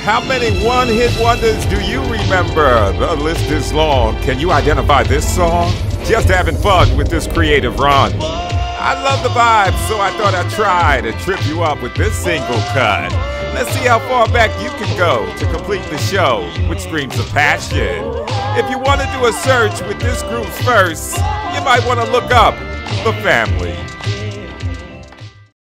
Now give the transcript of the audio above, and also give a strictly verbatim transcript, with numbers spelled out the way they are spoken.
How many one-hit wonders do you remember? The list is long. Can you identify this song? Just having fun with this creative run. I love the vibe, so I thought I'd try to trip you up with this single cut. Let's see how far back you can go to complete the show with screams of passion. If you want to do a search with this group's verse, you might want to look up The Family.